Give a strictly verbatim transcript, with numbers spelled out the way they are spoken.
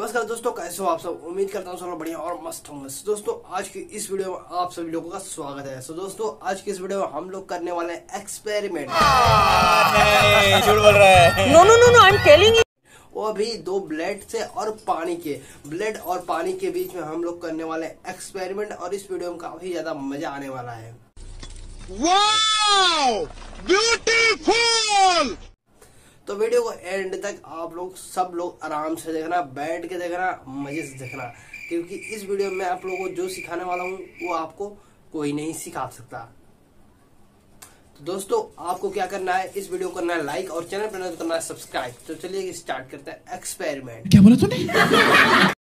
नमस्कार दोस्तों, कैसे हो आप सब। उम्मीद करता हूँ सब लोग बढ़िया और मस्त होंगे। so, दोस्तों आज की इस वीडियो में आप सभी लोगों का स्वागत है। so, दोस्तों आज की इस वीडियो में हम लोग करने वाले हैं एक्सपेरिमेंट। झूठ बोल रहा है। No no no no I am telling you. वो भी दो ब्लड से और पानी के ब्लड और पानी के बीच में हम लोग करने वाले एक्सपेरिमेंट, और इस वीडियो में काफी ज्यादा मजा आने वाला है। Wow, beautiful. तो वीडियो को एंड तक आप लोग सब लोग आराम से देखना, बैठ के देखना, मजे से देखना, क्योंकि इस वीडियो में आप लोगों को जो सिखाने वाला हूँ वो आपको कोई नहीं सिखा सकता। तो दोस्तों आपको क्या करना है, इस वीडियो को करना है लाइक और चैनल पर करना है सब्सक्राइब। तो चलिए स्टार्ट करते हैं एक्सपेरिमेंट। क्या बोला तूने?